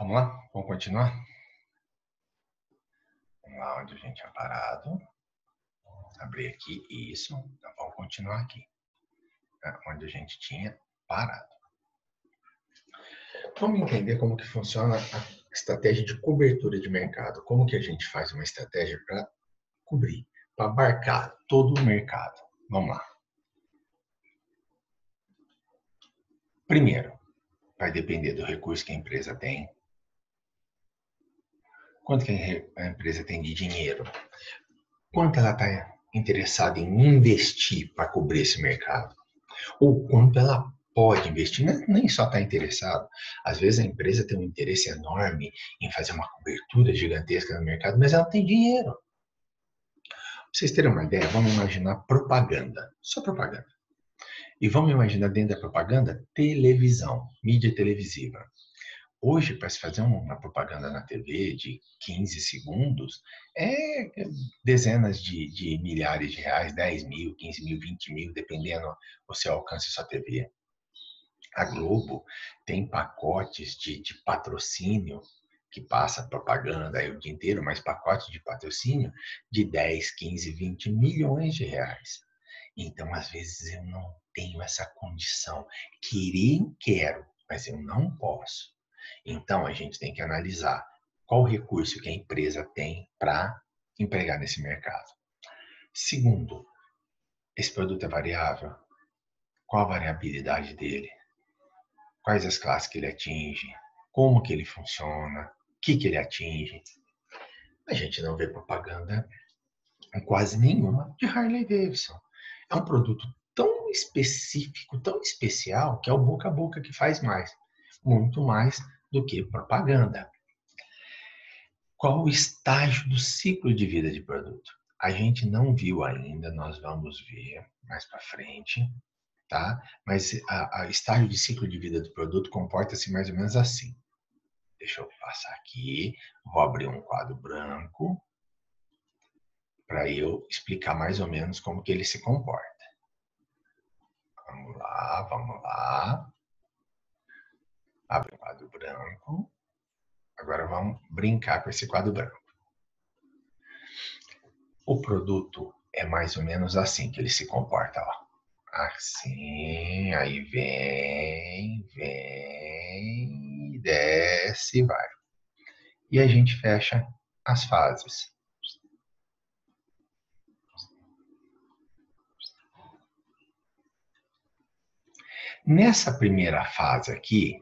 Vamos lá? Vamos continuar? Vamos lá onde a gente tinha parado. Abrir aqui, isso. Então vamos continuar aqui. Onde a gente tinha parado. Vamos entender como que funciona a estratégia de cobertura de mercado. Como que a gente faz uma estratégia para cobrir, para abarcar todo o mercado. Vamos lá. Primeiro, vai depender do recurso que a empresa tem. Quanto que a empresa tem de dinheiro? Quanto ela está interessada em investir para cobrir esse mercado? Ou quanto ela pode investir, nem só está interessado. Às vezes a empresa tem um interesse enorme em fazer uma cobertura gigantesca no mercado, mas ela não tem dinheiro. Para vocês terem uma ideia, vamos imaginar propaganda, só propaganda. E vamos imaginar dentro da propaganda televisão, mídia televisiva. Hoje, para se fazer uma propaganda na TV de 15 segundos, é dezenas de milhares de reais, 10 mil, 15 mil, 20 mil, dependendo do seu alcance da sua TV. A Globo tem pacotes de patrocínio, que passa propaganda aí o dia inteiro, mas pacotes de patrocínio de 10, 15, 20 milhões de reais. Então, às vezes, eu não tenho essa condição. Quero, mas eu não posso. Então, a gente tem que analisar qual recurso que a empresa tem para empregar nesse mercado. Segundo, esse produto é variável? Qual a variabilidade dele? Quais as classes que ele atinge? Como que ele funciona? O que ele atinge? A gente não vê propaganda em quase nenhuma de Harley Davidson. É um produto tão específico, tão especial, que é o boca a boca que faz mais. Muito mais do que propaganda. Qual o estágio do ciclo de vida de produto? A gente não viu ainda, nós vamos ver mais para frente, tá? Mas a estágio de ciclo de vida do produto comporta-se mais ou menos assim. Deixa eu passar aqui, vou abrir um quadro branco para eu explicar mais ou menos como que ele se comporta. Vamos lá, vamos lá. Abre o quadro branco. Agora vamos brincar com esse quadro branco. O produto é mais ou menos assim que ele se comporta, ó. Assim, aí vem, desce e vai. E a gente fecha as fases. Nessa primeira fase aqui,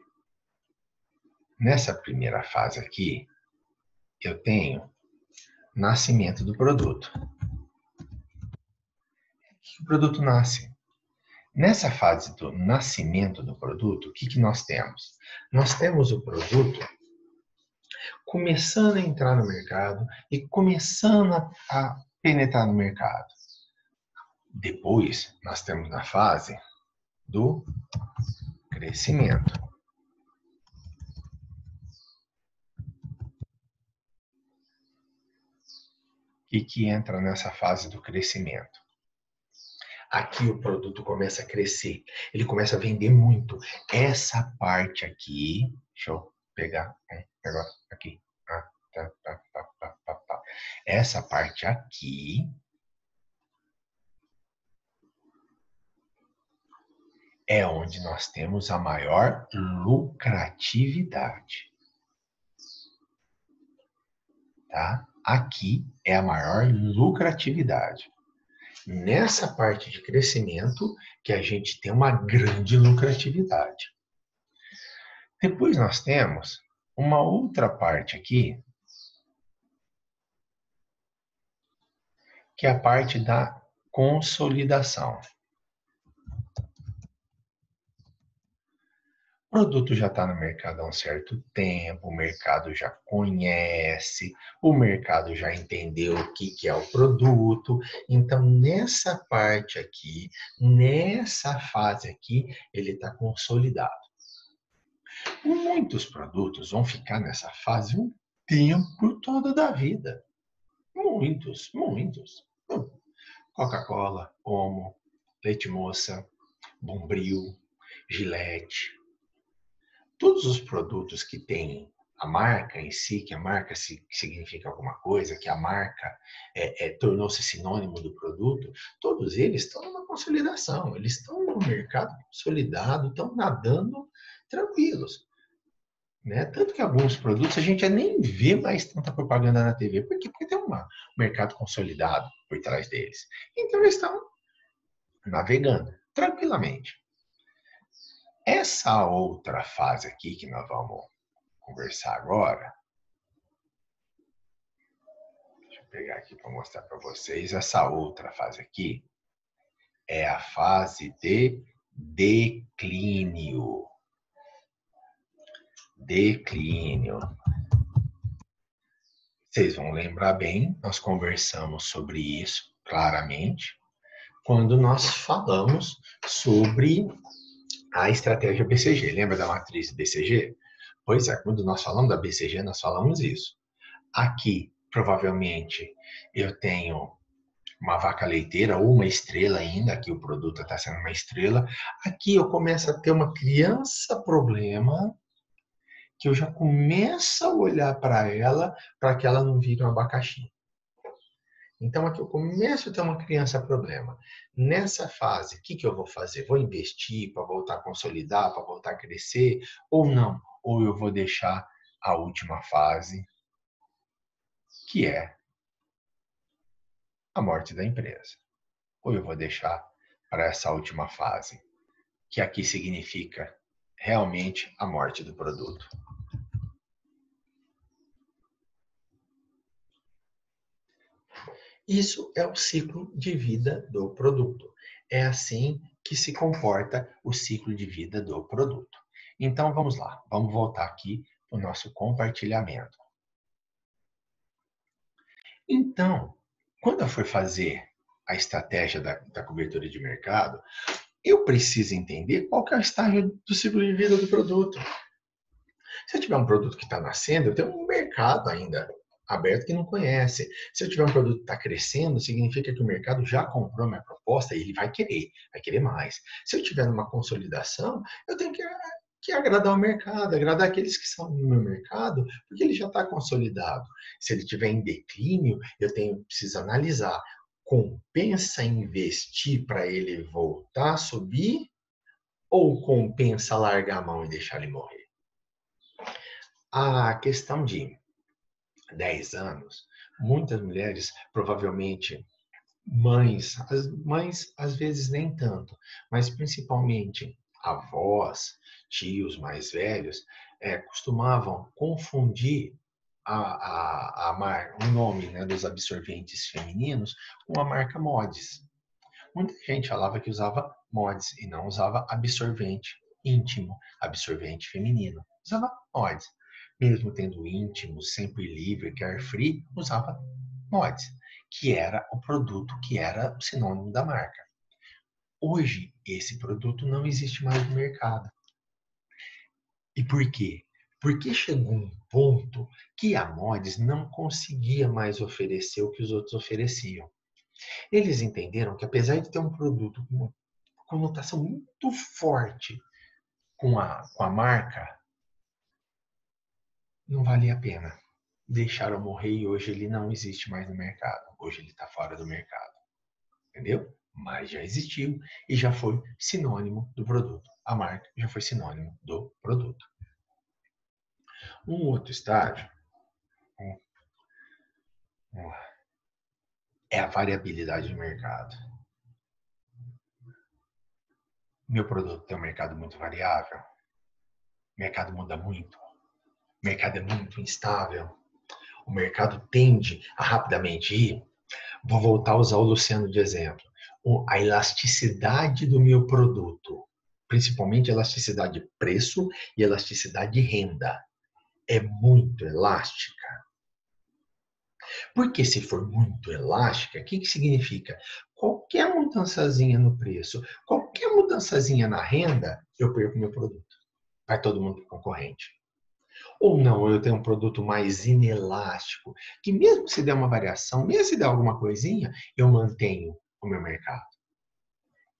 eu tenho nascimento do produto. O produto nasce. Nessa fase do nascimento do produto, o que nós temos? Nós temos o produto começando a entrar no mercado e começando a penetrar no mercado. Depois, nós temos na fase do crescimento. O que entra nessa fase do crescimento? Aqui o produto começa a crescer, ele começa a vender muito. Essa parte aqui, deixa eu pegar um negócio aqui. Essa parte aqui é onde nós temos a maior lucratividade. Tá? Aqui é a maior lucratividade. Nessa parte de crescimento que a gente tem uma grande lucratividade. Depois nós temos uma outra parte aqui, que é a parte da consolidação. O produto já está no mercado há um certo tempo, o mercado já conhece, o mercado já entendeu o que é o produto. Então, nessa parte aqui, nessa fase aqui, ele está consolidado. Muitos produtos vão ficar nessa fase um tempo todo da vida. Muitos. Coca-Cola, Omo, Leite Moça, Bombril, Gillette. Todos os produtos que têm a marca em si, que a marca significa alguma coisa, que a marca tornou-se sinônimo do produto, todos eles estão numa consolidação, eles estão no mercado consolidado, estão nadando tranquilos. Né? Tanto que alguns produtos a gente já nem vê mais tanta propaganda na TV. Por quê? Porque tem um mercado consolidado por trás deles. Então eles estão navegando tranquilamente. Essa outra fase aqui que nós vamos conversar agora, deixa eu pegar aqui para mostrar para vocês. Essa outra fase aqui é a fase de declínio. Declínio. Vocês vão lembrar bem, nós conversamos sobre isso claramente quando nós falamos sobre a estratégia BCG. Lembra da matriz BCG? Pois é, quando nós falamos da BCG, nós falamos isso. Aqui, provavelmente, eu tenho uma vaca leiteira ou uma estrela ainda, aqui o produto está sendo uma estrela. Aqui eu começo a ter uma criança problema, que eu já começo a olhar para ela, para que ela não vire um abacaxi. Então, aqui eu começo a ter uma criança problema. Nessa fase, o que eu vou fazer? Vou investir para voltar a consolidar, para voltar a crescer, ou não? Ou eu vou deixar a última fase, que é a morte da empresa. Ou eu vou deixar para essa última fase, que aqui significa realmente a morte do produto. Isso é o ciclo de vida do produto. É assim que se comporta o ciclo de vida do produto. Então, vamos lá. Vamos voltar aqui para o nosso compartilhamento. Então, quando eu for fazer a estratégia da cobertura de mercado, eu preciso entender qual que é o estágio do ciclo de vida do produto. Se eu tiver um produto que está nascendo, eu tenho um mercado ainda aberto que não conhece. Se eu tiver um produto que está crescendo, significa que o mercado já comprou minha proposta e ele vai querer mais. Se eu tiver numa consolidação, eu tenho que agradar o mercado, agradar aqueles que são no meu mercado, porque ele já está consolidado. Se ele estiver em declínio, preciso analisar. Compensa investir para ele voltar a subir ou compensa largar a mão e deixar ele morrer? A questão de 10 anos, muitas mulheres, provavelmente mães, as mães às vezes nem tanto, mas principalmente avós, tios mais velhos, costumavam confundir o nome, né, dos absorventes femininos com a marca Modis. Muita gente falava que usava Modis e não usava absorvente íntimo, absorvente feminino. Usava Modis. Mesmo tendo íntimo, sempre livre, carefree, usava Modis, que era o produto que era o sinônimo da marca. Hoje, esse produto não existe mais no mercado. E por quê? Porque chegou um ponto que a Modis não conseguia mais oferecer o que os outros ofereciam. Eles entenderam que, apesar de ter um produto com uma conotação muito forte com a marca, não valia a pena. Deixaram morrer e hoje ele não existe mais no mercado. Hoje ele está fora do mercado. Entendeu? Mas já existiu e já foi sinônimo do produto. A marca já foi sinônimo do produto. Um outro estágio é a variabilidade do mercado. Meu produto tem um mercado muito variável. O mercado muda muito. O mercado é muito instável. O mercado tende a rapidamente ir. Vou voltar a usar o Luciano de exemplo. A elasticidade do meu produto, principalmente elasticidade de preço e elasticidade de renda, é muito elástica. Porque se for muito elástica, o que significa? Qualquer mudançazinha no preço, qualquer mudançazinha na renda, eu perco meu produto. Vai todo mundo para o concorrente. Ou não, eu tenho um produto mais inelástico, que mesmo se der uma variação, mesmo se der alguma coisinha, eu mantenho o meu mercado.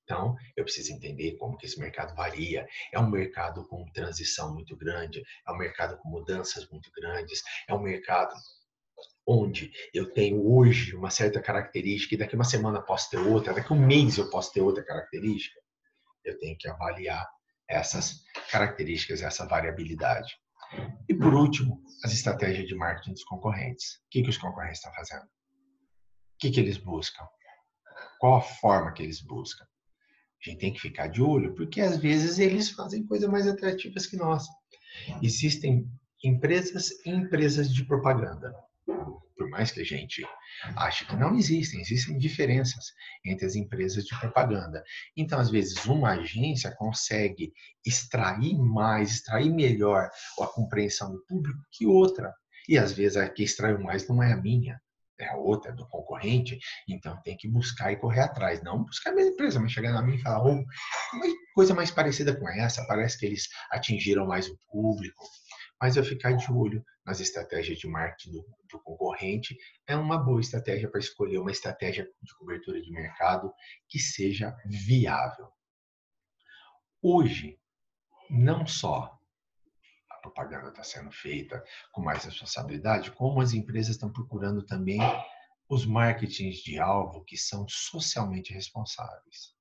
Então, eu preciso entender como que esse mercado varia. É um mercado com transição muito grande, é um mercado com mudanças muito grandes, é um mercado onde eu tenho hoje uma certa característica e daqui uma semana posso ter outra, daqui um mês eu posso ter outra característica. Eu tenho que avaliar essas características, essa variabilidade. E por último, as estratégias de marketing dos concorrentes. O que os concorrentes estão fazendo? O que eles buscam? Qual a forma que eles buscam? A gente tem que ficar de olho, porque às vezes eles fazem coisas mais atrativas que nós. Existem empresas e empresas de propaganda. Por mais que a gente ache que não existem diferenças entre as empresas de propaganda. Então, às vezes, uma agência consegue extrair mais, extrair melhor a compreensão do público que outra. E às vezes a que extraiu mais não é a minha, é a outra, é do concorrente. Então tem que buscar e correr atrás. Não buscar a mesma empresa, mas chegar na minha e falar, oh, uma coisa mais parecida com essa, parece que eles atingiram mais o público. Mas eu ficar de olho nas estratégias de marketing do concorrente é uma boa estratégia para escolher uma estratégia de cobertura de mercado que seja viável. Hoje, não só a propaganda está sendo feita com mais responsabilidade, como as empresas estão procurando também os marketings de alvo que são socialmente responsáveis.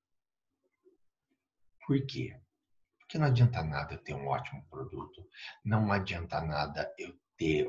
Por quê? Porque não adianta nada eu ter um ótimo produto, não adianta nada eu ter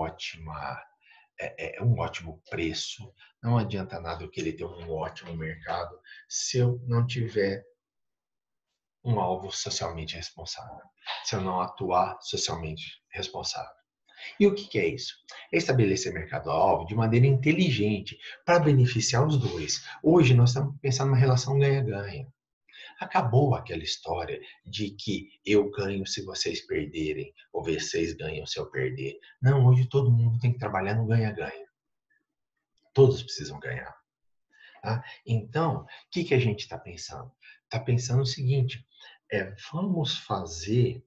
um ótimo preço, não adianta nada eu querer ter um ótimo mercado se eu não tiver um alvo socialmente responsável, se eu não atuar socialmente responsável. E o que é isso? É estabelecer mercado-alvo de maneira inteligente para beneficiar os dois. Hoje nós estamos pensando numa relação ganha-ganha. Acabou aquela história de que eu ganho se vocês perderem, ou vocês ganham se eu perder. Não, hoje todo mundo tem que trabalhar no ganha-ganha. Todos precisam ganhar. Tá? Então, o que a gente está pensando? Está pensando o seguinte, vamos fazer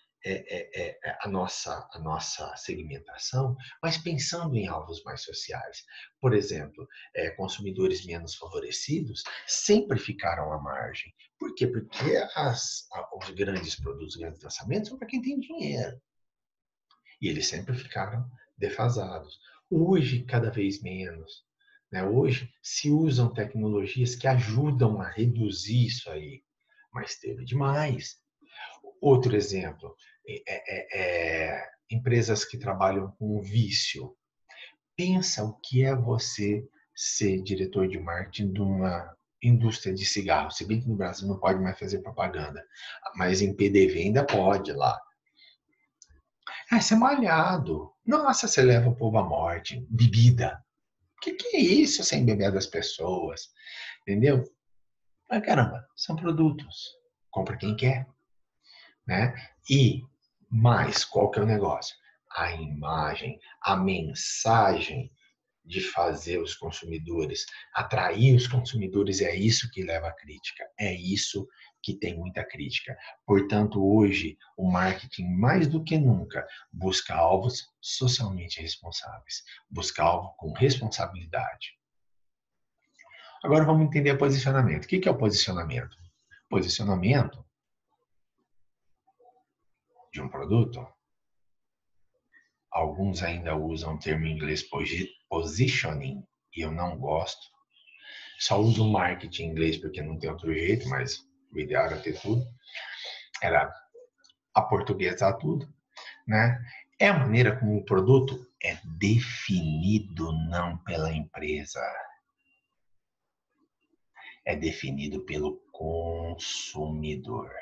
a nossa segmentação, mas pensando em alvos mais sociais. Por exemplo, consumidores menos favorecidos sempre ficaram à margem. Por quê? Porque os grandes produtos, os grandes lançamentos são para quem tem dinheiro. E eles sempre ficaram defasados. Hoje, cada vez menos. Né? Hoje, se usam tecnologias que ajudam a reduzir isso aí, mas teve demais. Outro exemplo, empresas que trabalham com vício. Pensa o que é você ser diretor de marketing de uma indústria de cigarro. Se bem que no Brasil não pode mais fazer propaganda, mas em PDV ainda pode lá. Você é malhado. Nossa, você leva o povo à morte. Bebida. O que é isso sem beber das pessoas? Entendeu? Mas caramba, são produtos. Compra quem quer. Né? E mais, qual que é o negócio? A imagem, a mensagem de fazer os consumidores, atrair os consumidores, é isso que leva à crítica, é isso que tem muita crítica. Portanto, hoje, o marketing, mais do que nunca, busca alvos socialmente responsáveis, busca alvo com responsabilidade. Agora vamos entender o posicionamento. O que é o posicionamento? Posicionamento de um produto. Alguns ainda usam o termo em inglês positioning, e eu não gosto. Só uso marketing em inglês porque não tem outro jeito, mas o ideal era ter tudo. Era aportuguesar tudo, né? É a maneira como o produto é definido não pela empresa. É definido pelo consumidor.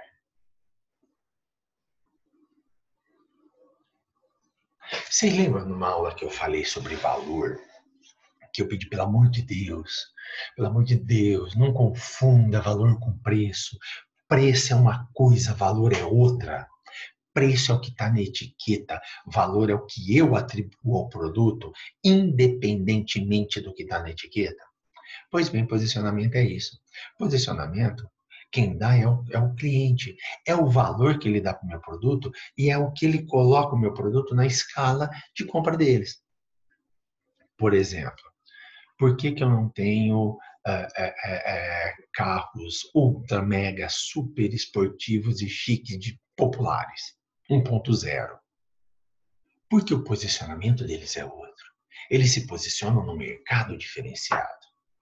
Vocês lembram numa aula que eu falei sobre valor? Que eu pedi, pelo amor de Deus, não confunda valor com preço. Preço é uma coisa, valor é outra. Preço é o que está na etiqueta, valor é o que eu atribuo ao produto, independentemente do que está na etiqueta. Pois bem, posicionamento é isso. Posicionamento, quem dá é o cliente, é o valor que ele dá para o meu produto e é o que ele coloca o meu produto na escala de compra deles. Por exemplo, por que eu não tenho carros ultra, mega, super esportivos e chiques, populares. 1.0. Porque o posicionamento deles é outro. Eles se posicionam no mercado diferenciado.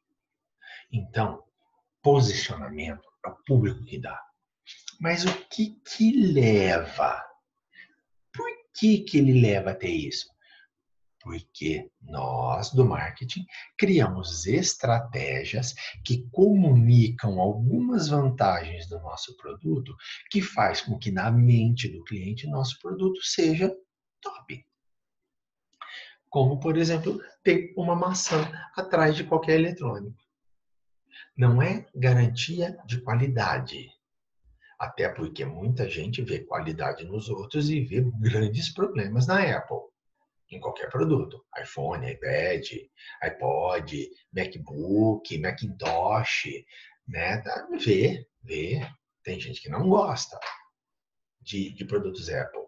Então, posicionamento é o público que dá. Mas o que leva? Por que ele leva até isso? Porque nós, do marketing, criamos estratégias que comunicam algumas vantagens do nosso produto, que faz com que na mente do cliente nosso produto seja top. Como, por exemplo, ter uma maçã atrás de qualquer eletrônico. Não é garantia de qualidade. Até porque muita gente vê qualidade nos outros e vê grandes problemas na Apple. Em qualquer produto. iPhone, iPad, iPod, MacBook, Macintosh, né? Vê. Tem gente que não gosta de produtos Apple.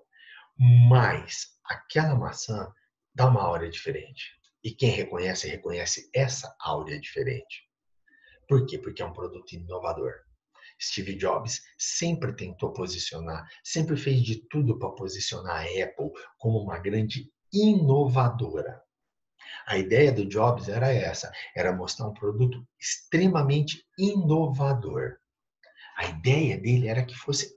Mas aquela maçã dá uma áurea diferente. E quem reconhece, reconhece essa áurea diferente. Por quê? Porque é um produto inovador. Steve Jobs sempre tentou posicionar, sempre fez de tudo para posicionar a Apple como uma grande inovadora. A ideia do Jobs era essa, era mostrar um produto extremamente inovador. A ideia dele era que fosse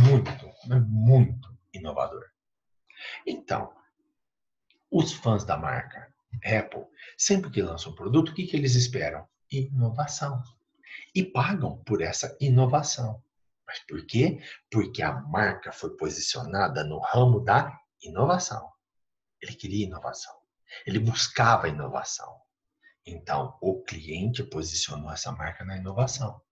muito inovador. Então, os fãs da marca Apple, sempre que lançam um produto, o que eles esperam? Inovação. E pagam por essa inovação. Mas por quê? Porque a marca foi posicionada no ramo da inovação. Ele queria inovação. Ele buscava inovação. Então, o cliente posicionou essa marca na inovação.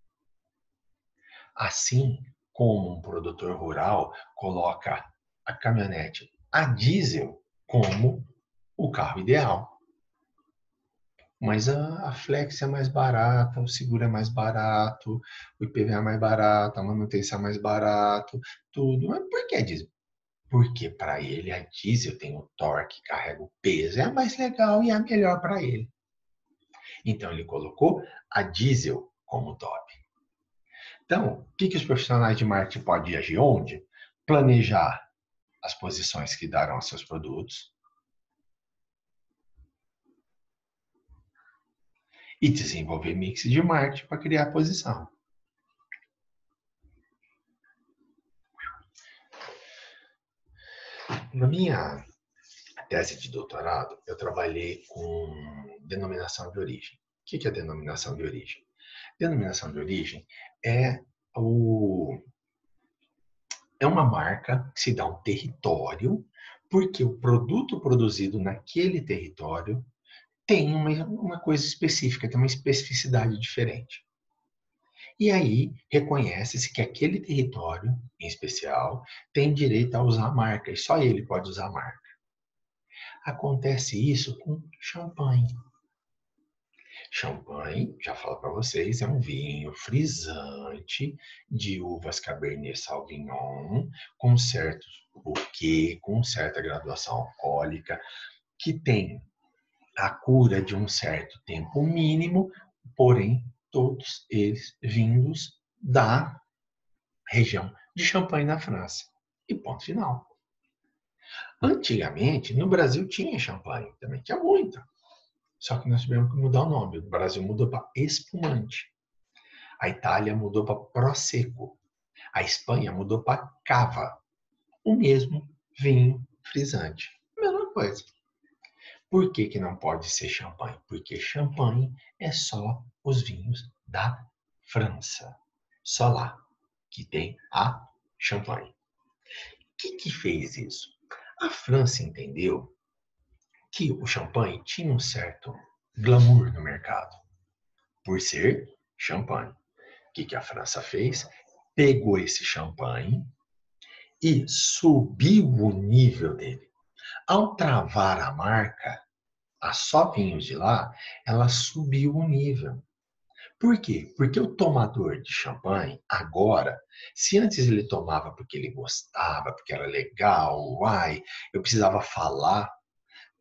Assim como um produtor rural coloca a caminhonete a diesel como o carro ideal. Mas a Flex é mais barata, o seguro é mais barato, o IPVA é mais barato, a manutenção é mais barato, tudo. Mas por que diesel? Porque para ele a diesel tem o torque, carrega o peso, é a mais legal e é a melhor para ele. Então ele colocou a diesel como top. Então, o que os profissionais de marketing podem agir onde? Planejar as posições que darão aos seus produtos e desenvolver mix de marketing para criar a posição. Na minha tese de doutorado, eu trabalhei com denominação de origem. O que é denominação de origem? Denominação de origem é, é uma marca que se dá um território, porque o produto produzido naquele território tem uma coisa específica, tem uma especificidade diferente. E aí reconhece-se que aquele território, em especial, tem direito a usar a marca, e só ele pode usar a marca. Acontece isso com champanhe. Champanhe, já falo para vocês, é um vinho frisante de uvas Cabernet Sauvignon, com certo bouquet, com certa graduação alcoólica, que tem a cura de um certo tempo mínimo, porém, todos eles vindos da região de Champagne, na França. E ponto final. Antigamente, no Brasil tinha champanhe, também tinha muita. Só que nós tivemos que mudar o nome. O Brasil mudou para espumante. A Itália mudou para Prosecco. A Espanha mudou para Cava. O mesmo vinho frisante. Mesma coisa. Por que não pode ser champanhe? Porque champanhe é só os vinhos da França. Só lá que tem a champanhe. O que fez isso? A França entendeu que o champanhe tinha um certo glamour no mercado, por ser champanhe. O que a França fez? Pegou esse champanhe e subiu o nível dele. Ao travar a marca, a só vinhos de lá, ela subiu o nível. Por quê? Porque o tomador de champanhe, agora, se antes ele tomava porque ele gostava, porque era legal, uai, eu precisava falar,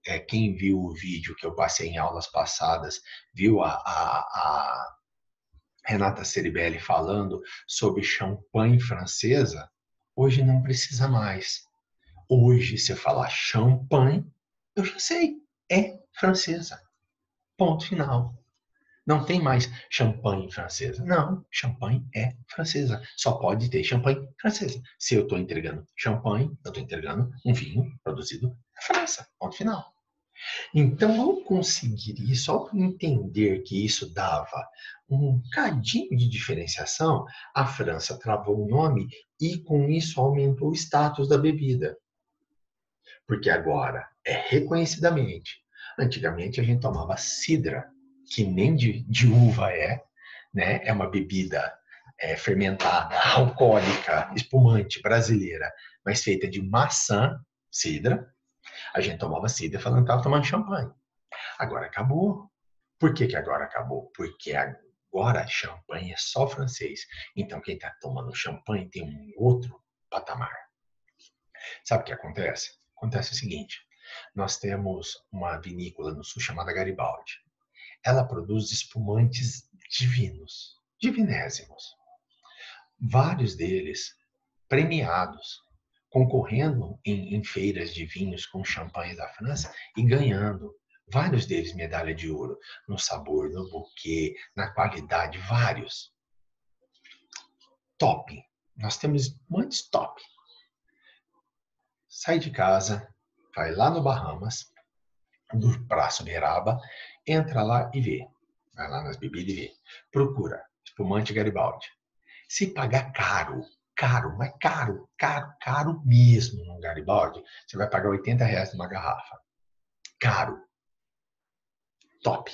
Quem viu o vídeo que eu passei em aulas passadas, viu a Renata Ceribelli falando sobre champanhe francesa, hoje não precisa mais. Hoje, se eu falar champanhe, eu já sei, é francesa. Ponto final. Não tem mais champanhe francesa. Não, champanhe é francesa. Só pode ter champanhe francesa. Se eu estou entregando champanhe, eu estou entregando um vinho produzido na França. Ponto final. Então, ao conseguir isso, ao entender que isso dava um cadinho de diferenciação, a França travou o nome e, com isso, aumentou o status da bebida. Porque agora é reconhecidamente. Antigamente a gente tomava cidra, que nem de uva né? É uma bebida fermentada, alcoólica, espumante brasileira, mas feita de maçã, cidra. A gente tomava cidra falando que estava tomando champanhe. Agora acabou. Por que agora acabou? Porque agora champanhe é só francês. Então quem está tomando champanhe tem um outro patamar. Sabe o que acontece? Acontece o seguinte: nós temos uma vinícola no sul chamada Garibaldi. Ela produz espumantes divinos, divinésimos. Vários deles premiados, concorrendo em feiras de vinhos com champanhe da França e ganhando. Vários deles medalha de ouro no sabor, no buquê, na qualidade, vários. Top. Nós temos espumantes top. Sai de casa, vai lá no Bahamas, do Praça Uberaba, entra lá e vê. Vai lá nas bebidas e vê. Procura espumante Garibaldi. Se pagar caro, mas caro mesmo no Garibaldi, você vai pagar R$ 80 numa garrafa. Caro. Top.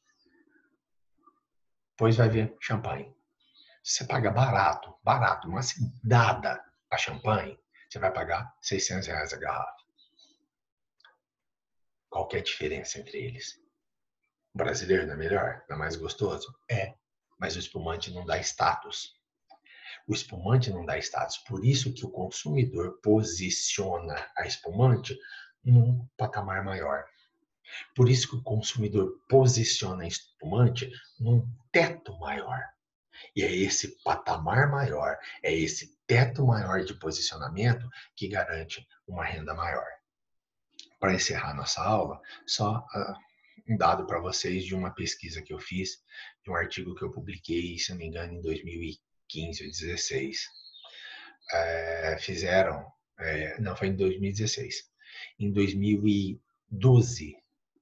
Depois vai ver champanhe. Se você paga barato, mas dada a champanhe, você vai pagar R$ 600 a garrafa. Qual que é a diferença entre eles? O brasileiro não é melhor? Não é mais gostoso? É, mas o espumante não dá status. O espumante não dá status. Por isso que o consumidor posiciona a espumante num patamar maior. Por isso que o consumidor posiciona a espumante num teto maior. E é esse patamar maior, é esse teto maior de posicionamento que garante uma renda maior. Para encerrar nossa aula, só um dado para vocês de uma pesquisa que eu fiz, de um artigo que eu publiquei, se não me engano, em 2015 ou 2016. Não, foi em 2016. Em 2012,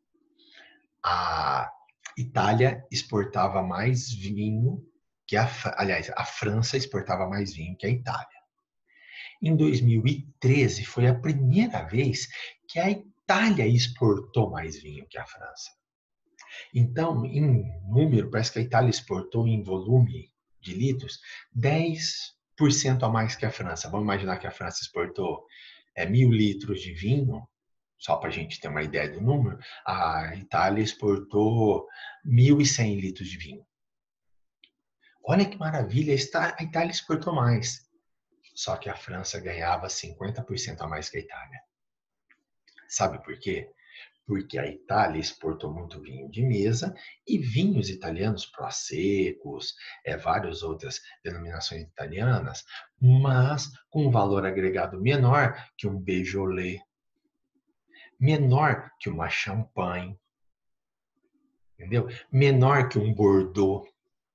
a Itália exportava mais vinho que a França exportava mais vinho que a Itália. Em 2013 foi a primeira vez que a Itália exportou mais vinho que a França. Então, em número, parece que a Itália exportou em volume de litros 10% a mais que a França. Vamos imaginar que a França exportou 1.000 litros de vinho, só para a gente ter uma ideia do número, a Itália exportou 1.100 litros de vinho. Olha que maravilha, a Itália exportou mais. Só que a França ganhava 50% a mais que a Itália. Sabe por quê? Porque a Itália exportou muito vinho de mesa e vinhos italianos, prosecos, várias outras denominações italianas, mas com um valor agregado menor que um Beaujolais, menor que uma Champagne, entendeu? Menor que um Bordeaux.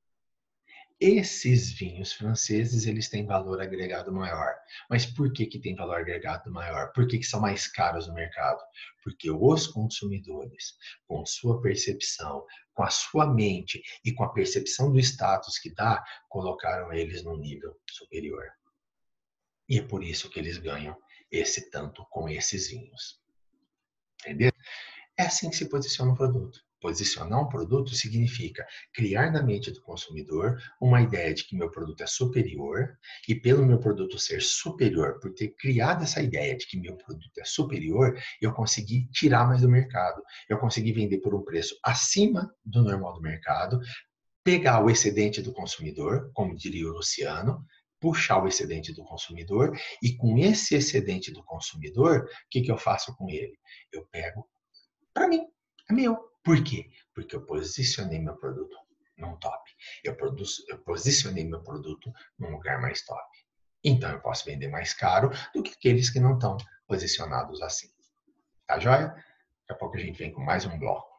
Esses vinhos franceses, eles têm valor agregado maior. Mas por que tem valor agregado maior? Por que são mais caros no mercado? Porque os consumidores, com sua percepção, com a sua mente e com a percepção do status que dá, colocaram eles num nível superior. E é por isso que eles ganham esse tanto com esses vinhos. Entendeu? É assim que se posiciona um produto. Posicionar um produto significa criar na mente do consumidor uma ideia de que meu produto é superior e pelo meu produto ser superior, por ter criado essa ideia de que meu produto é superior, eu consegui tirar mais do mercado. Eu consegui vender por um preço acima do normal do mercado, pegar o excedente do consumidor, como diria o Luciano, puxar o excedente do consumidor e com esse excedente do consumidor, o que eu faço com ele? Eu pego Para mim, é meu. Por quê? Porque eu posicionei meu produto num top. Eu posicionei meu produto num lugar mais top. Então eu posso vender mais caro do que aqueles que não estão posicionados assim. Tá joia? Daqui a pouco a gente vem com mais um bloco.